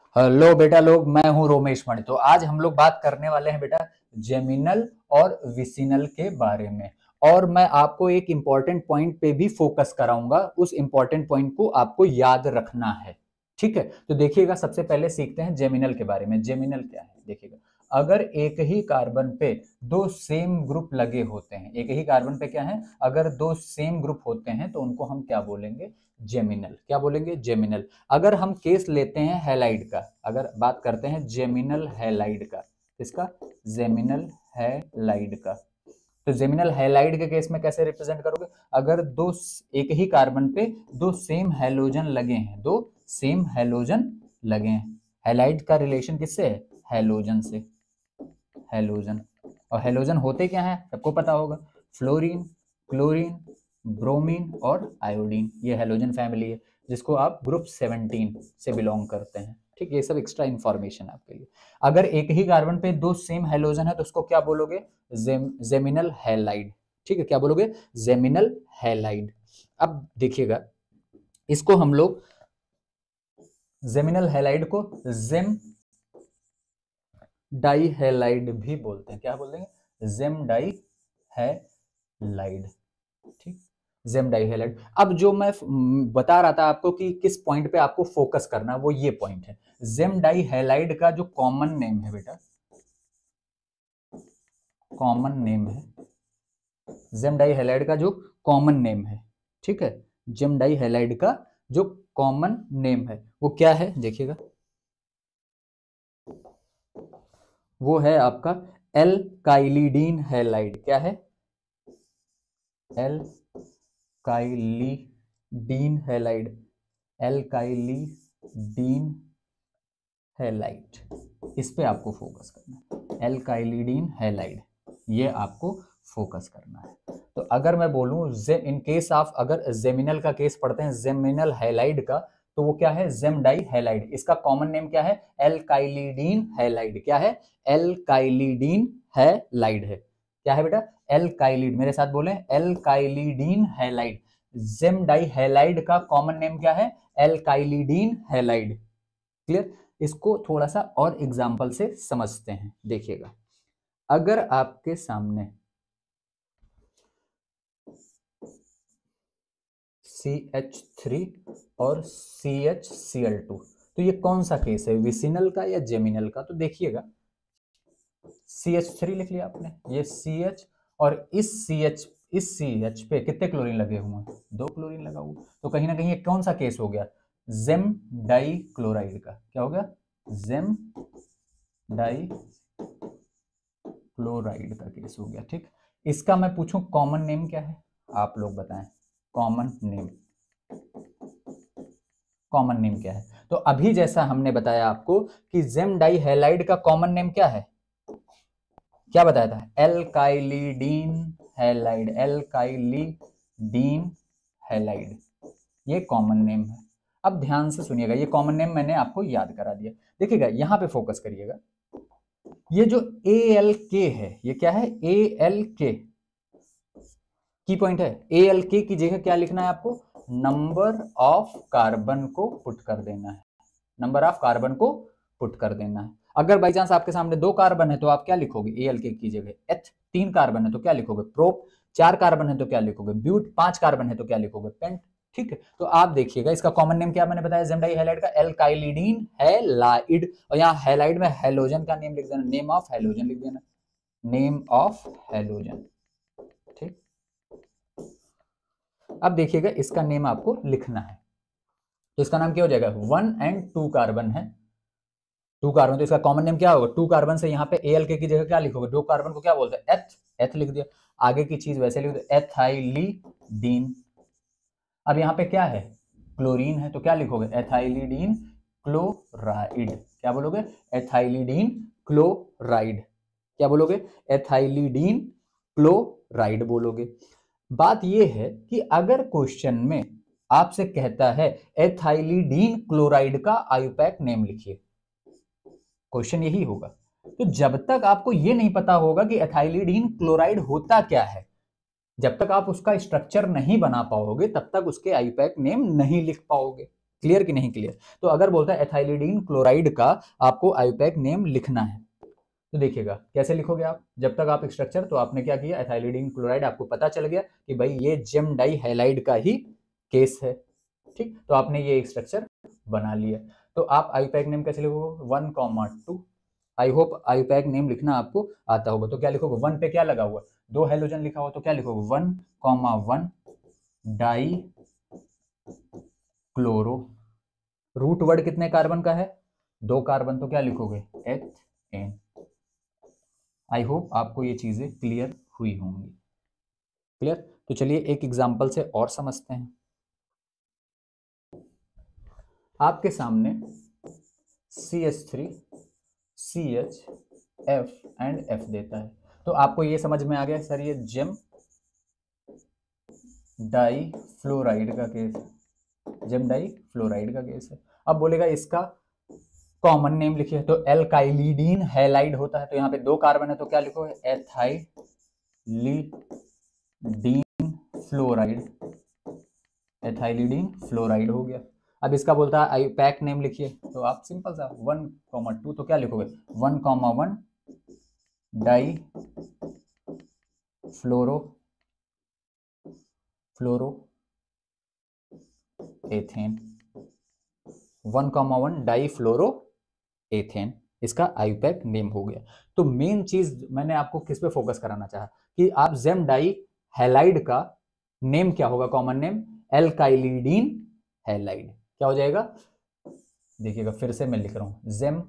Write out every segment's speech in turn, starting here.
Hello बेटा लोग, मैं हूं रोमेश मणि। तो आज हम लोग बात करने वाले हैं बेटा जेमिनल और विसिनल के बारे में। और मैं आपको एक इंपॉर्टेंट पॉइंट पे भी फोकस कराऊंगा, उस इंपॉर्टेंट पॉइंट को आपको याद रखना है। ठीक है, तो देखिएगा, सबसे पहले सीखते हैं जेमिनल के बारे में। जेमिनल क्या है देखिएगा, अगर एक ही कार्बन पे दो सेम ग्रुप लगे होते हैं, एक ही कार्बन पे क्या है, अगर दो सेम ग्रुप होते हैं तो उनको हम क्या बोलेंगे, जेमिनल। क्या बोलेंगे, जेमिनल। अगर हम केस लेते हैं हैलाइड का, अगर बात करते हैं जेमिनल हैलाइड का, इसका जेमिनल हैलाइड का, तो जेमिनल हैलाइड के केस में कैसे रिप्रेजेंट करोगे, अगर दो एक ही कार्बन पे दो सेम हैलोजन लगे हैं, दो सेम हैलोजन लगे हैं। हैलाइड का रिलेशन किससे है, हैलोजन से। हैलोजन, और हैलोजन होते क्या है सबको पता होगा, फ्लोरीन, क्लोरीन, ब्रोमीन और आयोडीन। ये हैलोजन फैमिली है जिसको आप ग्रुप 17 से बिलोंग करते हैं। ठीक, ये सब एक्स्ट्रा इंफॉर्मेशन आपके लिए। अगर एक ही कार्बन पे दो सेम हैलोजन है तो उसको क्या बोलोगे, जेमिनल हैलाइड। ठीक है, क्या बोलोगे, जेमिनल हैलाइड। अब देखिएगा, इसको हम लोग जेमिनल हैलाइड को जेम डाई हैलाइड भी बोलते हैं। क्या बोलते हैं, जेम डाई हैलाइड। ठीक, जेम डाई हैलाइड। अब जो मैं बता रहा था आपको कि किस पॉइंट पे आपको फोकस करना, वो ये पॉइंट है। जेम डाई हैलाइड का जो कॉमन नेम है बेटा, कॉमन नेम है, जेम डाई हैलाइड का जो कॉमन नेम है, ठीक है, जेम डाई हैलाइड का जो कॉमन नेम है वो क्या है देखिएगा, वो है आपका एल्काइलिडीन हैलाइड। क्या है, एल्काइलिडीन हैलाइड, एल्काइलिडीन हैलाइड। इस पे आपको फोकस करना है, एल्काइलिडीन हैलाइड, ये आपको फोकस करना है। तो अगर मैं बोलूं इन केस ऑफ, अगर जेमिनल का केस पढ़ते हैं, जेमिनल हैलाइड का, तो वो क्या है, जेम डाई हैलाइड। इसका कॉमन नेम क्या है, एल्काइलिडीन हैलाइड। क्या है, एल्काइलिडीन हैलाइड है। क्या है बेटा, एल्काइलिड, मेरे साथ बोले, alkylidene halide. Gem di halide का कॉमन नेम क्या है, एल्काइलिडीन हैलाइड। क्लियर। इसको थोड़ा सा और एग्जांपल से समझते हैं। देखिएगा, अगर आपके सामने CH3 और CHCl2, तो ये कौन सा केस है, विसिनल का या जेमिनल का। तो देखिएगा, CH3 लिख लिया आपने, ये CH, और इस CH पे कितने क्लोरीन लगे हुए हैं, दो क्लोरीन लगा हुआ। तो कहीं ना कहीं ये कौन सा केस हो गया, जेम डाई क्लोराइड का। क्या हो गया, जेम डाई क्लोराइड का केस हो गया। ठीक, इसका मैं पूछूं कॉमन नेम क्या है, आप लोग बताएं, कॉमन नेम, कॉमन नेम क्या है। तो अभी जैसा हमने बताया आपको कि जेम डाई हैलाइड का कॉमन नेम क्या है, क्या बताया था, एल्काइलिडीन हैलाइड, एल्काइलिडीन हैलाइड, ये कॉमन नेम है। अब ध्यान से सुनिएगा, ये कॉमन नेम मैंने आपको याद करा दिया। देखिएगा, यहां पे फोकस करिएगा, ये जो ALK है, ये क्या है, ALK, की पॉइंट है। ALK की जगह क्या लिखना है आपको, नंबर ऑफ कार्बन को पुट कर देना है, नंबर ऑफ कार्बन को पुट कर देना है। अगर बाई चांस आपके सामने दो कार्बन है तो आप क्या लिखोगे, ALK की जगह H, तीन कार्बन है तो क्या लिखोगे, प्रोप, चार कार्बन है तो क्या लिखोगे, ब्यूट, पांच कार्बन है तो क्या लिखोगे, पेंट। ठीक है, तो आप देखिएगा, इसका कॉमन नेम क्या मैंने बताया, जेम डाई हैलाइड का, एल्काइलिडीन हैलाइड। और यहाँ हैलाइड में हैलोजन का नेम लिख देना, नेम ऑफ हैलोजन लिख देना, नेम ऑफ हैलोजन। ठीक, अब देखिएगा, इसका नेम आपको लिखना है, तो इसका नाम क्या हो जाएगा, 1 and 2 कार्बन है, 2 कार्बन, तो इसका कॉमन नेम क्या होगा, 2 कार्बन से यहाँ पे ALK की जगह क्या लिखोगे, 2 कार्बन को क्या बोलते हैं, एथ लिख दिया, आगे की चीज वैसे लिख दो, एथाइलिडीन। अब यहाँ पे क्या है, क्लोरीन है, तो क्या लिखोगे, एथाइलिडीन क्लोराइड। क्या बोलोगे, एथाइलिडीन क्लोराइड। क्या बोलोगे, एथाइलिडीन क्लोराइड बोलोगे। बात यह है कि अगर क्वेश्चन में आपसे कहता है एथाइलिडीन क्लोराइड का आयुपैक नेम लिखिए, क्वेश्चन यही होगा। तो जब तक आपको यह नहीं पता होगा कि एथाइलिडीन क्लोराइड होता क्या है, जब तक आप उसका स्ट्रक्चर नहीं बना पाओगे, तब तक उसके आयुपैक नेम नहीं लिख पाओगे। क्लियर कि नहीं क्लियर? तो अगर बोलता है एथाइलिडीन क्लोराइड का आपको आईयूपैक नेम लिखना है, तो देखिएगा कैसे लिखोगे आप। जब तक आप स्ट्रक्चर, तो आपने क्या किया, एथाइलिडीन क्लोराइड, आपको पता चल गया कि भाई ये जेम डाई हैलाइड का ही केस है, ठीक। तो आपने ये एक स्ट्रक्चर बना लिया। तो आप आईयूपैक नेम कैसे लिखोगे, 1,2। आई होप आईयूपैक नेम लिखना आपको आता होगा। तो क्या लिखोगे, 1 पे क्या लगा हुआ, 2 हेलोजन लिखा हुआ, तो क्या लिखोगे, 1,1 डाई क्लोरो। रूट वर्ड कितने कार्बन का है, 2 कार्बन, तो क्या लिखोगे, एथेन। आई होप आपको ये चीजें क्लियर हुई होंगी। क्लियर? तो चलिए एक एग्जांपल से और समझते हैं। आपके सामने CH3 CH F and F देता है, तो आपको ये समझ में आ गया सर ये जेम डाई फ्लोराइड का केस है, जेम डाई फ्लोराइड का केस है। अब बोलेगा इसका कॉमन नेम लिखिए, तो एल्काइलिडीन हैलाइड होता है, तो यहाँ पे 2 कार्बन है, तो क्या लिखोगे, एथाइलिडीन फ्लोराइड, एथाइलिडीन फ्लोराइड हो गया। अब इसका बोलता है आईयूपैक नेम लिखिए, तो आप सिंपल सा 1,2, तो क्या लिखोगे, 1,1 di fluoro ethane, 1,1 di fluoro ethane, इसका आईयूपैक नेम हो गया। तो मेन चीज मैंने आपको किस पे फोकस कराना चाहा कि आप जेम डाई हैलाइड का नेम क्या होगा, कॉमन नेम एल्काइलिडीन हैलाइड। क्या हो जाएगा, देखिएगा फिर से मैं लिख रहा हूं, जेम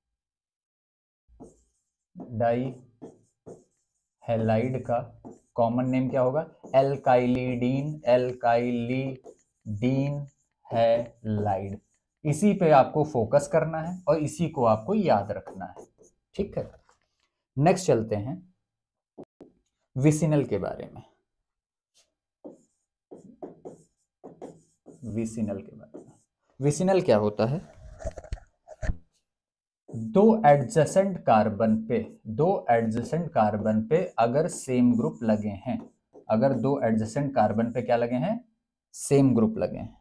डाई हैलाइड का कॉमन नेम क्या होगा, एल्काइलिडीन, एल्काइलिडीन हैलाइड। इसी पे आपको फोकस करना है और इसी को आपको याद रखना है, ठीक है। नेक्स्ट चलते हैं विसिनल के बारे में। विसिनल के बारे में, विसिनल क्या होता है, 2 एडजेसेंट कार्बन पे अगर सेम ग्रुप लगे हैं, अगर 2 एडजेसेंट कार्बन पे क्या लगे हैं, सेम ग्रुप लगे हैं,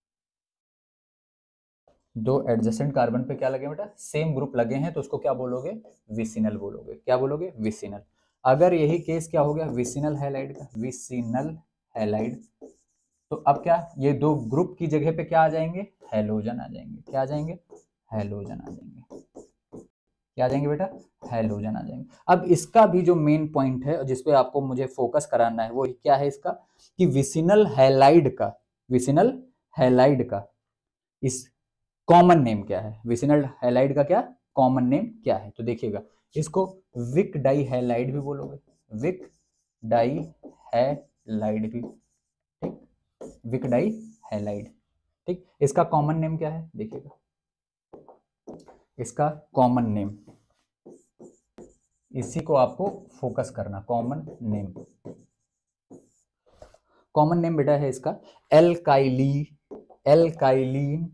2 एडजेसेंट कार्बन पे क्या लगे बेटा, सेम ग्रुप लगे हैं, तो उसको क्या बोलोगे, विसिनल बोलोगे। क्या बोलोगे, विसिनल। अगर यही केस क्या हो गया विसिनल हैलाइड का, विसिनल हैलाइड, तो अब क्या, ये 2 ग्रुप की जगह पे क्या आ जाएंगे, हैलोजन आ जाएंगे। क्या आ जाएंगे, हैलोजन आ जाएंगे। क्या आ जाएंगे बेटा, हैलोजन आ जाएंगे। अब इसका भी जो मेन पॉइंट है जिसपे आपको मुझे फोकस कराना है वो क्या है इसका, कि विसिनल हैलाइड का, विसिनल हैलाइड का इस कॉमन नेम क्या है, विसिनल हैलाइड का क्या कॉमन नेम क्या है। तो देखिएगा इसको विक डाई हैलाइड भी बोलोगे, विक डाई हैलाइड भी, ठीक, विक डाई हैलाइड, ठीक। इसका कॉमन नेम क्या है, देखिएगा इसका कॉमन नेम, इसी को आपको फोकस करना, कॉमन नेम। कॉमन नेम बेटा है इसका alkylene, alkylene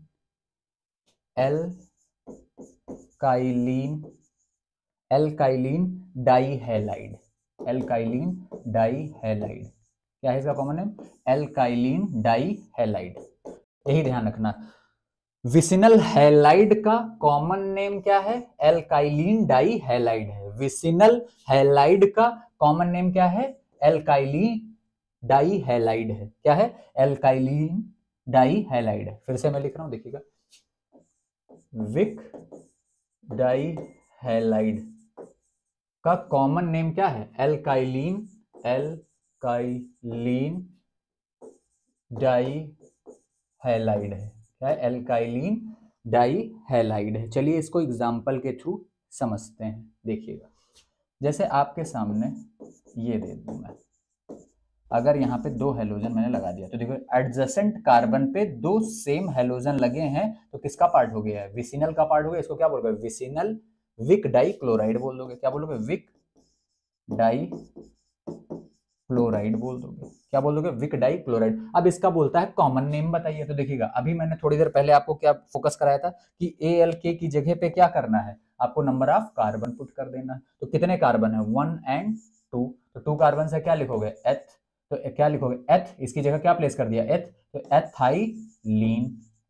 di halide, alkylene di halide. क्या है इसका common name, alkylene di halide. यही ध्यान रखना, विसिनल हैलाइड का कॉमन नेम क्या है, एल्काइलीन डाई हैलाइड है। विसिनल हैलाइड का कॉमन नेम क्या है, एल्काइलीन डाई हैलाइड है। क्या है, एल्काइलीन डाई हैलाइड है। फिर से मैं लिख रहा हूं, देखिएगा विक डाई हैलाइड का कॉमन नेम क्या है, एल्काइलीन, एल्काइलीन डाई हैलाइड है। क्या है, एल्काइलीन डाई हैलाइड है। चलिए इसको एग्जाम्पल के थ्रू समझते हैं। देखिएगा जैसे आपके सामने ये दे दूं मैं, अगर यहाँ पे 2 हेलोजन मैंने लगा दिया, तो देखो एडजेसेंट कार्बन पे 2 सेम हेलोजन लगे हैं, तो किसका पार्ट हो गया है, विसिनल का पार्ट हो गया। इसको क्या बोलोगे, विसिनल विक डाई क्लोराइड बोल दोगे। क्या बोलोगे, विक डाई क्लोराइड बोल दोगे। क्या बोल दोगे, विक डाई क्लोराइड। अब इसका बोलता है कॉमन नेम बताइए। तो देखिएगा अभी मैंने थोड़ी देर पहले आपको क्या फोकस कराया था कि ALK की जगह पे क्या करना है, आपको नंबर ऑफ कार्बन पुट कर देना। तो कितने कार्बन है, 1 and 2, तो 2 कार्बन से क्या लिखोगे, एथ, तो क्या लिखोगे एथ, इसकी जगह क्या प्लेस कर दिया, एथ, तो एथाइलीन,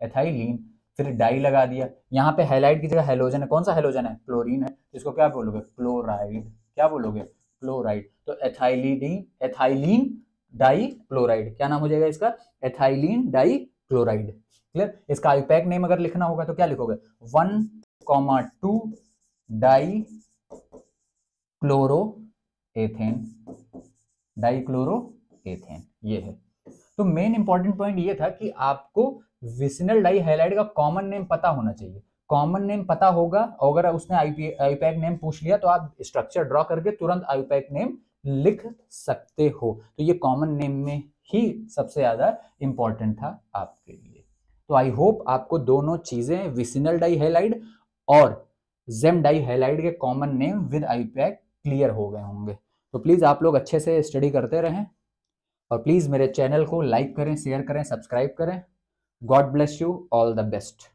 एथाइलिन, फिर डाई लगा दिया। यहाँ पे हैलाइड की जगह हेलोजन है, कौन सा हेलोजन है, क्लोरीन है, इसको क्या बोलोगे, क्लोराइड, क्या बोलोगे, क्लोराइड। तो एथाइलिन डाई क्लोराइड, क्या नाम हो जाएगा इसका, एथाइलिन डाई क्लोराइड। क्लियर। इसका आईपैक नेम अगर लिखना होगा तो क्या लिखोगे, 1,2 di chloro ethane, di chloro ethane, ये है। तो मेन इंपॉर्टेंट पॉइंट ये था कि आपको विसिनल डाई हैलाइड का कॉमन नेम पता होना चाहिए। कॉमन नेम पता होगा, अगर उसने आईपैक नेम पूछ लिया तो आप स्ट्रक्चर ड्रॉ करके तुरंत आईपैक नेम लिख सकते हो। तो ये कॉमन नेम में ही सबसे ज्यादा इंपॉर्टेंट था आपके लिए। तो आई होप आपको दोनों चीजें, विसिनल डाई हैलाइड और जेम डाई हैलाइड के common name with IUPAC clear हो गए होंगे। तो प्लीज आप लोग अच्छे से स्टडी करते रहें और प्लीज मेरे चैनल को लाइक करें, शेयर करें, सब्सक्राइब करें। God bless you, all the best.